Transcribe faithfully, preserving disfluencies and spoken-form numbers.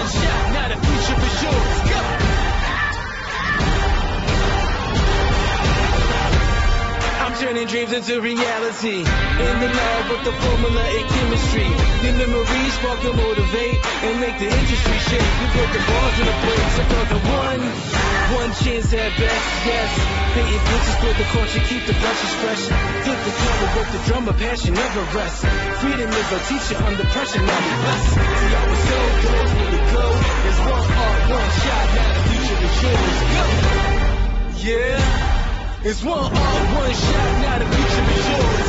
one shot, now the future is yours. Go! I'm turning dreams into reality. In the lab with the formula and chemistry. The memories spark and motivate and make the industry shake. We put the balls in the brakes. I'm talking one, one chance at best, yes. Painting pictures for the culture, keep the brushes fresh. Flip the cover, work the drummer, passion never rests. Freedom is a teacher under pressure, now we blessed. See, I was so close with the glow. There's one art, one shot, now the future is yours. Go! Yeah. It's one art, one shot, now the future is yours.